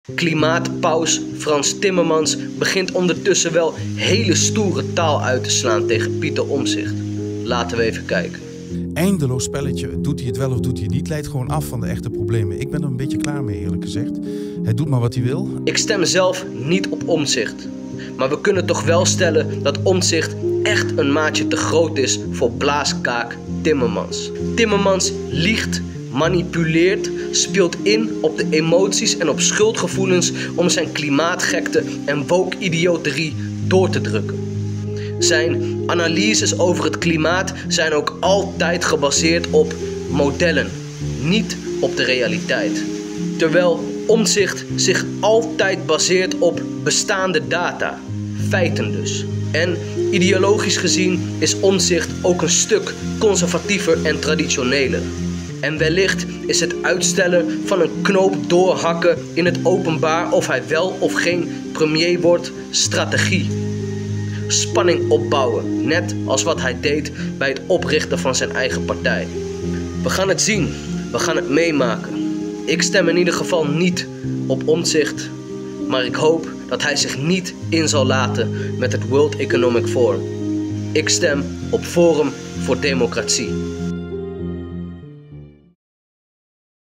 Klimaatpaus Frans Timmermans begint ondertussen wel hele stoere taal uit te slaan tegen Pieter Omtzigt. Laten we even kijken. Eindeloos spelletje. Doet hij het wel of doet hij het niet? Leidt gewoon af van de echte problemen. Ik ben er een beetje klaar mee, eerlijk gezegd. Hij doet maar wat hij wil. Ik stem zelf niet op Omtzigt. Maar we kunnen toch wel stellen dat Omtzigt echt een maatje te groot is voor blaaskaak Timmermans. Timmermans liegt, manipuleert, speelt in op de emoties en op schuldgevoelens om zijn klimaatgekte en woke-idioterie door te drukken. Zijn analyses over het klimaat zijn ook altijd gebaseerd op modellen, niet op de realiteit. Terwijl Omtzigt zich altijd baseert op bestaande data, feiten dus. En ideologisch gezien is Omtzigt ook een stuk conservatiever en traditioneler. En wellicht is het uitstellen van een knoop doorhakken in het openbaar of hij wel of geen premier wordt strategie. Spanning opbouwen, net als wat hij deed bij het oprichten van zijn eigen partij. We gaan het zien, we gaan het meemaken. Ik stem in ieder geval niet op Omtzigt, maar ik hoop dat hij zich niet in zal laten met het World Economic Forum. Ik stem op Forum voor Democratie.